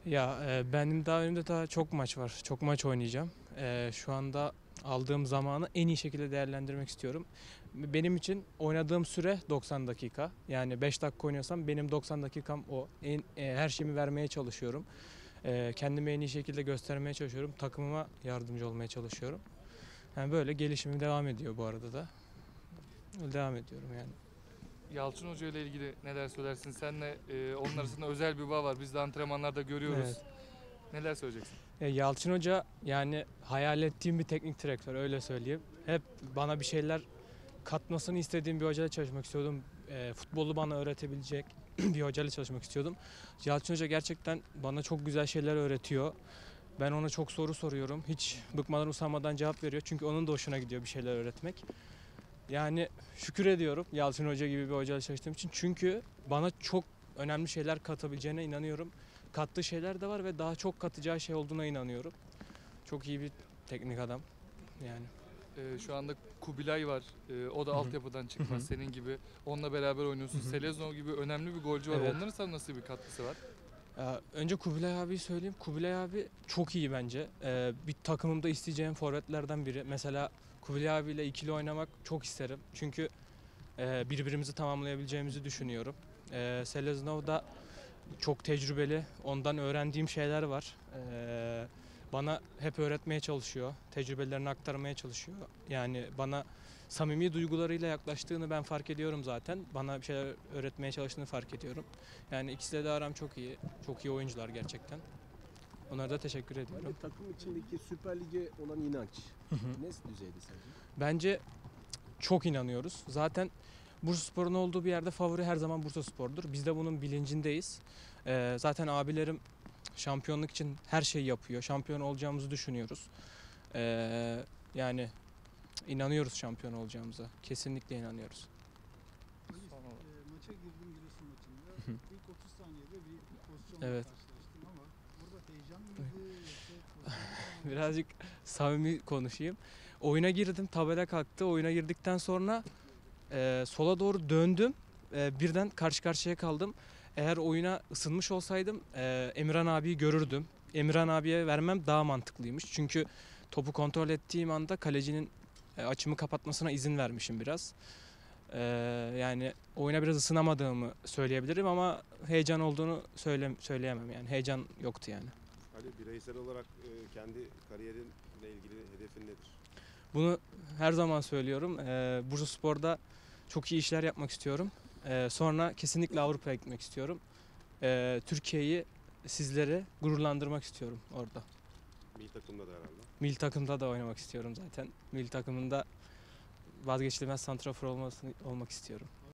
Benim daha önümde daha çok maç var. Çok maç oynayacağım. Şu anda aldığım zamanı en iyi şekilde değerlendirmek istiyorum. Benim için oynadığım süre 90 dakika. Yani 5 dakika oynuyorsam benim 90 dakikam o. Her şeyimi vermeye çalışıyorum. Kendimi en iyi şekilde göstermeye çalışıyorum. Takımıma yardımcı olmaya çalışıyorum. Yani böyle gelişimim devam ediyor bu arada da. Öyle devam ediyorum yani. Yalçın Hoca ile ilgili neler söylersin? Senle onun arasında özel bir bağ var. Biz de antrenmanlarda görüyoruz. Evet. Neler söyleyeceksin? Yalçın Hoca yani hayal ettiğim bir teknik direktör, öyle söyleyeyim. Hep bana bir şeyler katmasını istediğim bir hocayla çalışmak istiyordum. Futbolu bana öğretebilecek bir hocayla çalışmak istiyordum. Yalçın Hoca gerçekten bana çok güzel şeyler öğretiyor. Ben ona çok soru soruyorum. Hiç bıkmadan usanmadan cevap veriyor. Çünkü onun da hoşuna gidiyor bir şeyler öğretmek. Yani şükür ediyorum Yalçın Hoca gibi bir hocayla çalıştığım için. Çünkü bana çok önemli şeyler katabileceğine inanıyorum. Kattığı şeyler de var ve daha çok katacağı şey olduğuna inanıyorum. Çok iyi bir teknik adam yani. Şu anda Kubilay var. O da Hı hı. altyapıdan Hı hı. çıkma senin gibi. Onunla beraber oynuyorsun. Hı hı. Seleznov gibi önemli bir golcü var. Evet. Onların sana nasıl bir katkısı var? Önce Kubilay abiyi söyleyeyim. Kubilay abi çok iyi bence. Bir takımımda isteyeceğim forvetlerden biri. Mesela Kubilay abiyle ikili oynamak çok isterim. Çünkü birbirimizi tamamlayabileceğimizi düşünüyorum. Seleznov da çok tecrübeli. Ondan öğrendiğim şeyler var. Bana hep öğretmeye çalışıyor. Tecrübelerini aktarmaya çalışıyor. Yani bana samimi duygularıyla yaklaştığını ben fark ediyorum zaten. Bana bir şeyler öğretmeye çalıştığını fark ediyorum. Yani ikisiyle de aram çok iyi. Çok iyi oyuncular gerçekten. Onlara da teşekkür ediyorum. Takım içindeki Süper Lig'e olan inanç Hı hı. ne düzeyde sence? Bence çok inanıyoruz. Zaten Bursaspor'un olduğu bir yerde favori her zaman Bursaspor'dur. Biz de bunun bilincindeyiz. Zaten abilerim şampiyonluk için her şeyi yapıyor. Şampiyon olacağımızı düşünüyoruz. Yani inanıyoruz şampiyon olacağımıza. Kesinlikle inanıyoruz. Son olarak. Maça girdim Giresun maçında. Hı hı. İlk 30 saniyede bir pozisyonla Evet. karşılaştım ama burada heyecan mıydı yoksa pozisyon Birazcık samimi konuşayım. Oyuna girdim, tabela kalktı. Oyuna girdikten sonra sola doğru döndüm. Birden karşı karşıya kaldım. Eğer oyuna ısınmış olsaydım Emirhan abiyi görürdüm. Emirhan abiye vermem daha mantıklıymış. Çünkü topu kontrol ettiğim anda kalecinin açımı kapatmasına izin vermişim biraz. Yani oyuna biraz ısınamadığımı söyleyebilirim ama heyecan olduğunu söyleyemem yani. Heyecan yoktu yani. Ali, bireysel olarak kendi kariyerinle ilgili hedefin nedir? Bunu her zaman söylüyorum. Bursaspor'da çok iyi işler yapmak istiyorum. Sonra kesinlikle Avrupa'ya gitmek istiyorum. Türkiye'yi, sizleri gururlandırmak istiyorum orada. Milli takımda da herhalde. Milli takımda da oynamak istiyorum zaten. Milli takımında vazgeçilmez santrafor olmak istiyorum.